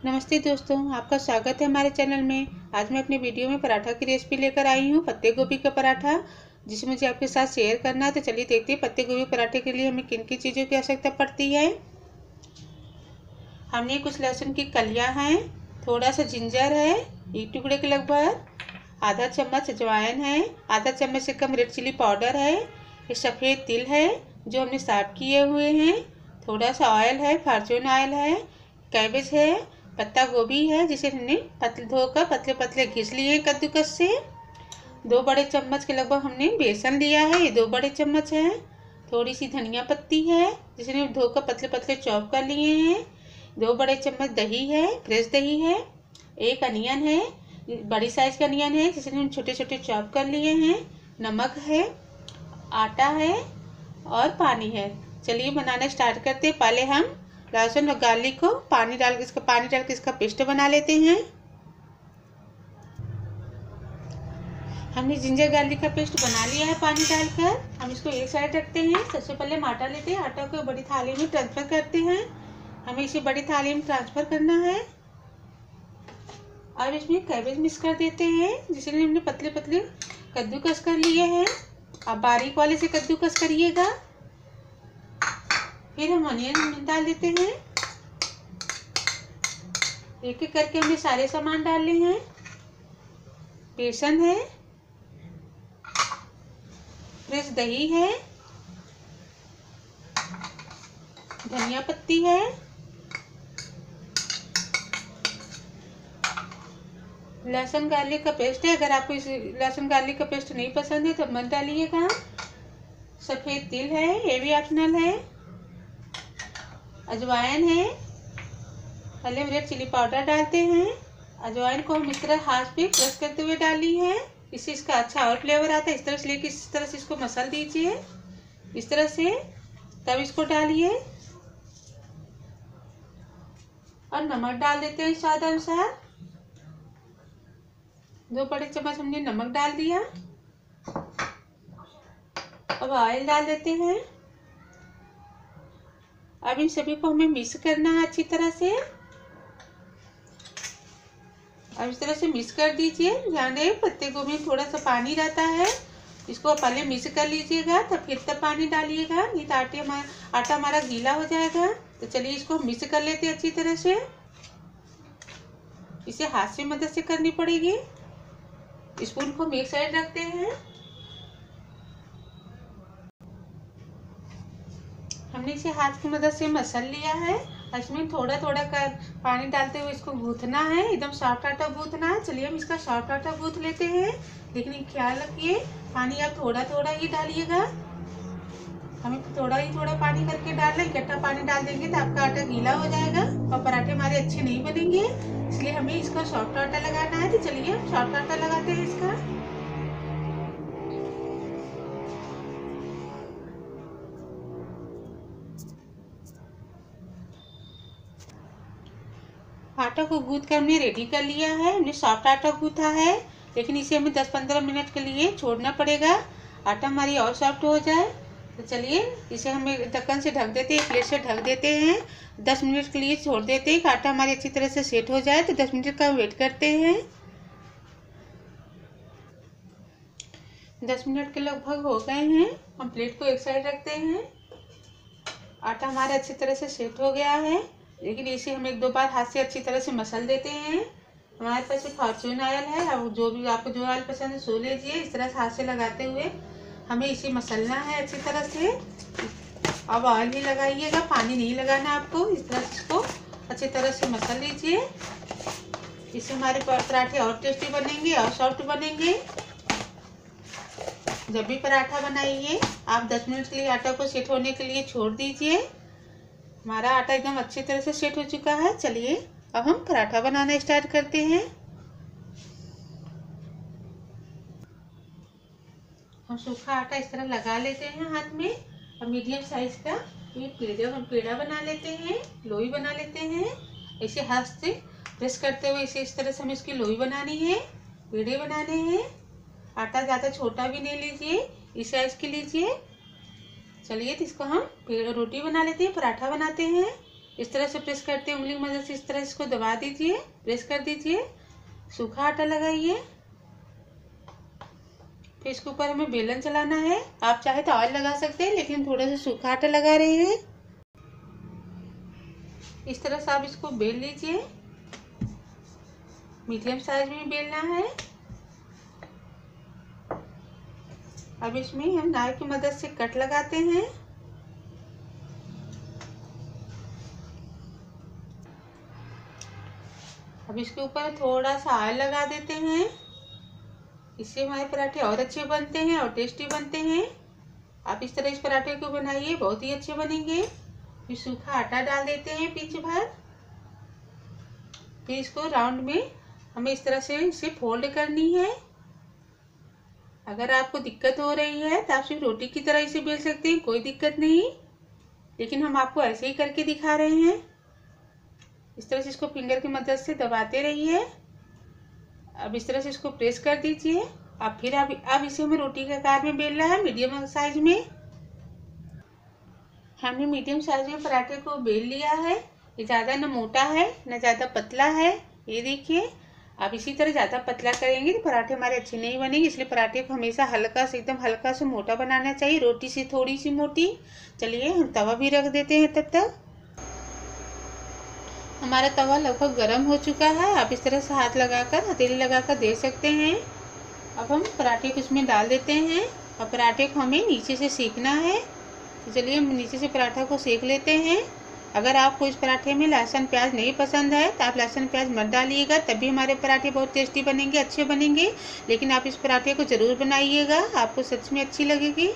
नमस्ते दोस्तों, आपका स्वागत है हमारे चैनल में। आज मैं अपने वीडियो में पराठा की रेसिपी लेकर आई हूँ, पत्ते गोभी का पराठा, जिसे मुझे आपके साथ शेयर करना है। तो चलिए देखते हैं पत्ते गोभी पराठे के लिए हमें किन किन चीज़ों की आवश्यकता पड़ती है। हमने कुछ लहसुन की कलियाँ हैं, थोड़ा सा जिंजर है, एक टुकड़े के लगभग, आधा चम्मच अजवाइन है, आधा चम्मच से कम रेड चिली पाउडर है, एक सफ़ेद तिल है जो हमने साफ किए हुए हैं, थोड़ा सा ऑयल है, फॉर्चून ऑयल है, कैबेज है, पत्ता गोभी है जिसे हमने धोकर पतले पतले घिस लिए कद्दूकस से। 2 बड़े चम्मच के लगभग हमने बेसन लिया है, ये 2 बड़े चम्मच है। थोड़ी सी धनिया पत्ती है जिसे हमने धोकर पतले पतले चॉप कर लिए हैं। 2 बड़े चम्मच दही है, फ्रेश दही है। एक अनियन है, बड़ी साइज का अनियन है जिसे हम छोटे छोटे चॉप कर लिए हैं। नमक है, आटा है और पानी है। चलिए बनाना स्टार्ट करते हैं। पहले हम लहसुन और गार्लिक को पानी डाल के इसका पेस्ट बना लेते हैं। हमने जिंजर गार्लिक का पेस्ट बना लिया है पानी डालकर। हम इसको एक साइड रखते हैं। सबसे पहले हम आटा लेते हैं, आटा को बड़ी थाली में ट्रांसफर करते हैं। हमें इसे बड़ी थाली में ट्रांसफर करना है। अब इसमें कैबेज मिक्स कर देते हैं जिसे हमने पतले पतले कद्दूकस कर लिए हैं। आप बारीक वाले से कद्दूकस करिएगा। फिर हम अनियन डाल देते हैं। एक एक करके हमने सारे सामान डाले हैं। बेसन है, फ्रेश दही है, धनिया पत्ती है, लहसुन गार्लिक का पेस्ट है। अगर आपको इस लहसुन गार्लिक का पेस्ट नहीं पसंद है तो मत डालिएगा। सफ़ेद तिल है, ये भी ऑप्शनल है। अजवाइन है, पहले हम रेड चिली पाउडर डालते हैं। अजवाइन को हम इस तरह हाथ पे क्रश करते हुए डाली है, इससे इसका अच्छा और फ्लेवर आता है। इस तरह से लेके इस तरह से इसको मसल दीजिए, इस तरह से, तब इसको डालिए। और नमक डाल देते हैं स्वाद अनुसार। 2 बड़े चम्मच हमने नमक डाल दिया। अब ऑयल डाल देते हैं। अब इन सभी को हमें मिक्स करना है अच्छी तरह से। अब इस तरह से मिक्स कर दीजिए। ध्यान दें, पत्ते गोभी में थोड़ा सा पानी रहता है, इसको पहले मिक्स कर लीजिएगा, तब पानी डालिएगा, नहीं तो आटा हमारा गीला हो जाएगा। तो चलिए इसको मिक्स कर लेते हैं अच्छी तरह से। इसे हाथ से मदद से करनी पड़ेगी। स्पून को एक साइड रखते हैं। हमने इसे हाथ की मदद से मसल लिया है। इसमें थोड़ा थोड़ा कर पानी डालते हुए इसको गूंथना है, एकदम सॉफ्ट आटा गूंथना है। चलिए हम इसका सॉफ्ट आटा गूंथ लेते हैं, लेकिन ख्याल रखिए पानी आप थोड़ा थोड़ा ही डालिएगा। हमें थोड़ा पानी करके डालना है। इकट्ठा पानी डाल देंगे तो आपका आटा गीला हो जाएगा और पराठे हमारे अच्छे नहीं बनेंगे। इसलिए हमें इसका सॉफ्ट आटा लगाना है। तो चलिए हम सॉफ्ट आटा लगाते हैं इसका। आटा को गूंथ कर हमने रेडी कर लिया है। हमने सॉफ्ट आटा गूंथा है, लेकिन इसे हमें 10-15 मिनट के लिए छोड़ना पड़ेगा, आटा हमारी और सॉफ्ट हो जाए। तो चलिए इसे हमें ढक्कन से ढक देते हैं, प्लेट से ढक देते हैं। 10 मिनट के लिए छोड़ देते हैं कि आटा हमारी अच्छी तरह से सेट हो जाए। तो 10 मिनट का वेट करते हैं। 10 मिनट के लगभग हो गए हैं। हम प्लेट को एक साइड रखते हैं। आटा हमारा अच्छी तरह से सेट हो गया है, लेकिन इसे हम 1-2 बार हाथ से अच्छी तरह से मसल देते हैं। हमारे पास फॉर्चून ऑयल है, अब आपको जो ऑयल पसंद है सो लीजिए। इस तरह से हाथ से लगाते हुए हमें इसे मसलना है अच्छी तरह से। अब ऑयल ही लगाइएगा, पानी नहीं लगाना आपको। इस तरह से इसको अच्छी तरह से मसल लीजिए। इससे हमारे पराठे और टेस्टी बनेंगे और सॉफ्ट बनेंगे। जब भी पराठा बनाइए आप 10 मिनट के लिए आटा को सेट होने के लिए छोड़ दीजिए। हमारा आटा एकदम अच्छी तरह से सेट हो चुका है। चलिए अब हम पराठा बनाना स्टार्ट करते हैं। हम सूखा आटा इस तरह लगा लेते हैं हाथ में। अब मीडियम साइज का हम पेड़ा बना लेते हैं, लोई बना लेते हैं। ऐसे हाथ से प्रेस करते हुए इसे इस तरह से हमें इसकी लोई बनानी है, पेड़े बनाने हैं। आटा ज़्यादा छोटा भी नहीं लीजिए, इस साइज की लीजिए। चलिए तो इसको हम रोटी बना लेते हैं, पराठा बनाते हैं। इस तरह से प्रेस करते हैं, उंगली की मदद से इस तरह इसको दबा दीजिए, प्रेस कर दीजिए। सूखा आटा लगाइए। फिर इसके ऊपर हमें बेलन चलाना है। आप चाहे तो ऑयल लगा सकते हैं, लेकिन थोड़ा सा सूखा आटा लगा रहे हैं। इस तरह से आप इसको बेल लीजिए। मीडियम साइज में बेलना है। अब इसमें हम नाइफ की मदद से कट लगाते हैं। अब इसके ऊपर थोड़ा सा ऑयल लगा देते हैं। इससे हमारे पराठे और अच्छे बनते हैं और टेस्टी बनते हैं। आप इस तरह इस पराठे को बनाइए, बहुत ही अच्छे बनेंगे। फिर सूखा आटा डाल देते हैं पीछे भर। फिर इसको राउंड में हमें इस तरह से इसे फोल्ड करनी है। अगर आपको दिक्कत हो रही है तो आप सिर्फ रोटी की तरह इसे बेल सकते हैं, कोई दिक्कत नहीं। लेकिन हम आपको ऐसे ही करके दिखा रहे हैं। इस तरह से इसको फिंगर की मदद से दबाते रहिए। अब इस तरह से इसको प्रेस कर दीजिए। अब इसे हमें रोटी के आकार में बेलना है, मीडियम साइज में। हमने मीडियम साइज में पराठे को बेल लिया है। ये ज़्यादा न मोटा है न ज़्यादा पतला है। ये देखिए, आप इसी तरह ज़्यादा पतला करेंगे तो पराठे हमारे अच्छे नहीं बनेंगे। इसलिए पराठे को हमेशा हल्का से, एकदम हल्का से मोटा बनाना चाहिए, रोटी से थोड़ी सी मोटी। चलिए हम तवा भी रख देते हैं। तब तक हमारा तवा लगभग गर्म हो चुका है। आप इस तरह से हाथ लगाकर, हथेली लगाकर दे सकते हैं। अब हम पराठे को इसमें डाल देते हैं और पराठे को हमें नीचे से सेकना है। तो चलिए हम नीचे से पराठा को सेक लेते हैं। अगर आपको इस पराठे में लहसुन प्याज नहीं पसंद है तो आप लहसुन प्याज मत डालिएगा, तभी हमारे पराठे बहुत टेस्टी बनेंगे, अच्छे बनेंगे। लेकिन आप इस पराठे को ज़रूर बनाइएगा, आपको सच में अच्छी लगेगी।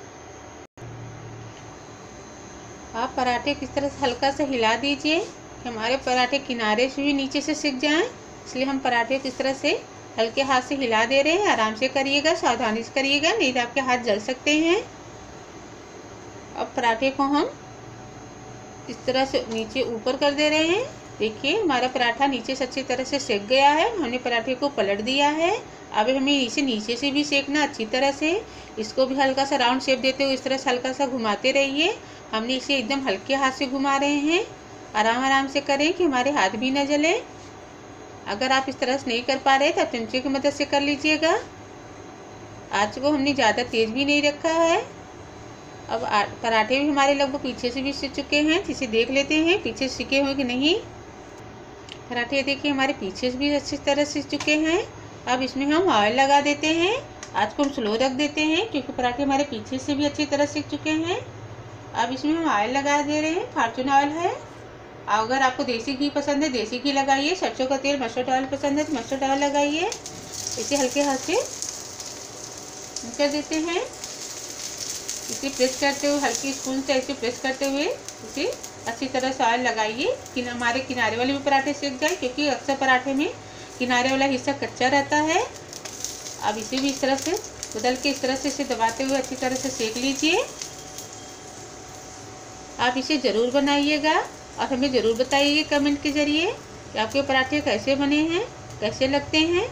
आप पराठे किस तरह से हल्का सा हिला दीजिए कि हमारे पराठे किनारे से भी नीचे से सिक जाएं। इसलिए हम पराठे को इस तरह से हल्के हाथ से हिला दे रहे हैं। आराम से करिएगा, सावधानी से करिएगा, नहीं तो आपके हाथ जल सकते हैं। अब पराठे को हम इस तरह से नीचे ऊपर कर दे रहे हैं। देखिए हमारा पराठा नीचे से अच्छी तरह से सेक गया है। हमने पराठे को पलट दिया है। अब हमें इसे नीचे से भी सेकना अच्छी तरह से। इसको भी हल्का सा राउंड शेप देते हुए इस तरह से हल्का सा घुमाते रहिए। हमने इसे एकदम हल्के हाथ से घुमा रहे हैं। आराम आराम से करें कि हमारे हाथ भी न जले। अगर आप इस तरह से नहीं कर पा रहे तो आप चमचे की मदद से कर लीजिएगा। आँच को हमने ज़्यादा तेज़ भी नहीं रखा है। अब पराठे भी हमारे लगभग पीछे से भी सिक चुके हैं। इसे देख लेते हैं पीछे सिके हुए कि नहीं। पराठे देखिए हमारे पीछे से भी अच्छी तरह सिक चुके हैं। अब इसमें हम ऑयल लगा देते हैं। आँच को हम स्लो रख देते हैं क्योंकि पराठे हमारे पीछे से भी अच्छी तरह सिक चुके हैं। अब इसमें हम ऑयल लगा दे रहे हैं। फॉर्चून ऑयल है। अगर आपको देसी घी पसंद है देसी घी लगाइए। सरसों का तेल, मस्टर्ड ऑयल पसंद है तो मस्टर्ड ऑयल लगाइए। इसे हल्के हाथ से कर देते हैं। इसे प्रेस करते हुए, हल्की स्पून से ऐसे प्रेस करते हुए इसे अच्छी तरह से ऑयल लगाइए कि हमारे किनारे वाले भी पराठे सेक जाए, क्योंकि अक्सर पराठे में किनारे वाला हिस्सा कच्चा रहता है। अब इसे भी इस तरह से बदल के इस तरह से इसे दबाते हुए अच्छी तरह से सेक लीजिए। आप इसे ज़रूर बनाइएगा और हमें ज़रूर बताइए कमेंट के ज़रिए कि आपके पराठे कैसे बने हैं, कैसे लगते हैं।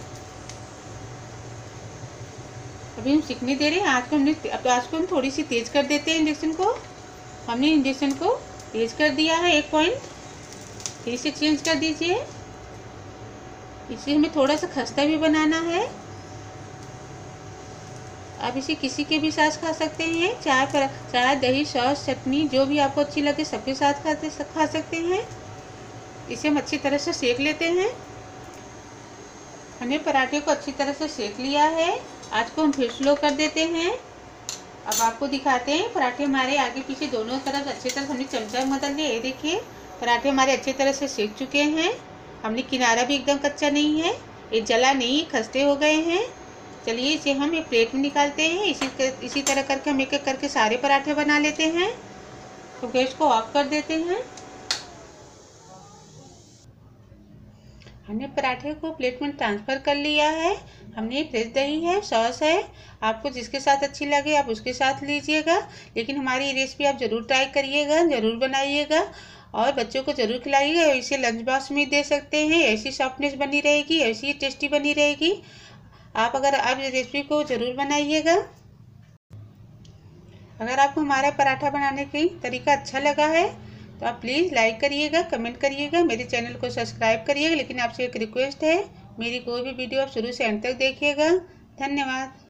अभी हम सीखने दे रहे हैं। आज को हम थोड़ी सी तेज़ कर देते हैं इंडक्शन को। हमने इंडक्शन को तेज़ कर दिया है 1 पॉइंट। फिर इसे चेंज कर दीजिए। इसे हमें थोड़ा सा खस्ता भी बनाना है। आप इसे किसी के भी साथ खा सकते हैं। चाय, दही, सॉस, चटनी जो भी आपको अच्छी लगे सबके साथ खा सकते हैं। इसे हम अच्छी तरह से सेक लेते हैं। हमने पराठे को अच्छी तरह से सेक लिया है। आज को हम फिर स्लो कर देते हैं। अब आपको दिखाते हैं पराठे हमारे आगे पीछे दोनों तरफ अच्छी तरह हमने चमचा बदल लिया। ये देखिए पराठे हमारे अच्छी तरह से सेक चुके हैं। हमने किनारा भी एकदम कच्चा नहीं है, ये जला नहीं, खस्ते हो गए हैं। चलिए इसे हम एक प्लेट में निकालते हैं। इसी तरह करके हम एक एक करके सारे पराठे बना लेते हैं। तो गैस को ऑफ कर देते हैं। हमने पराठे को प्लेट में ट्रांसफ़र कर लिया है। हमने फ्रेश दही है, सॉस है, आपको जिसके साथ अच्छी लगे आप उसके साथ लीजिएगा। लेकिन हमारी रेसिपी आप ज़रूर ट्राई करिएगा, ज़रूर बनाइएगा और बच्चों को ज़रूर खिलाइएगा। इसे लंच बॉक्स में दे सकते हैं। ऐसी सॉफ्टनेस बनी रहेगी, ऐसी टेस्टी बनी रहेगी। आप रेसिपी को ज़रूर बनाइएगा। अगर आपको हमारा पराठा बनाने की तरीका अच्छा लगा है तो आप प्लीज़ लाइक करिएगा, कमेंट करिएगा, मेरे चैनल को सब्सक्राइब करिएगा। लेकिन आपसे एक रिक्वेस्ट है, मेरी कोई भी वीडियो आप शुरू से अंत तक देखिएगा। धन्यवाद।